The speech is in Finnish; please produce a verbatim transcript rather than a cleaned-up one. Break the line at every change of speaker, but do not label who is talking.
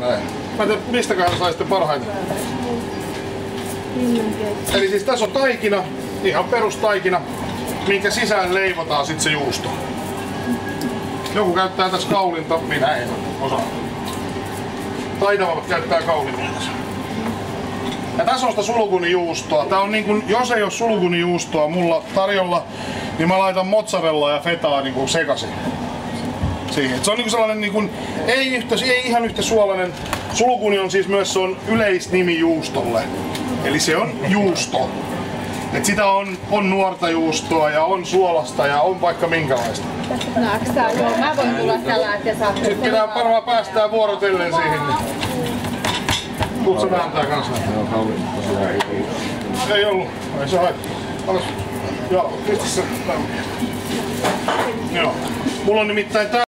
näin. Mä en tiedä, mistäkään hän sai sitten parhaiten. Eli siis tässä on taikina, ihan perustaikina, minkä sisään leivotaan sitten se juusto. Joku käyttää tässä kaulinta, minä en osaa. Taitavammat käyttää kaulinta. Ja tässä on sitä sulukunijuustoa. Tää on niin kun, jos ei ole sulukunijuustoa mulla tarjolla, niin mä laitan mozzarellaa ja fetaa niin kuin sekaisin siihen. Se on niin kuin sellainen, niin kuin, ei, yhtä, ei ihan yhtä suolainen. Sulukuni on siis myös se on yleisnimi juustolle. Eli se on juusto. Et sitä on, on nuorta juustoa ja on suolasta ja on vaikka minkälaista.
Naaksaa, joo, mä voin tulla tällä, että saatte.
Sitten pitää varmaan päästää vuorotellen siihen. Tuut sä vääntää kanssa? Ei ollut, ei se haittaa. Joo, pistä se. Joo. Mulla on nimittäin tää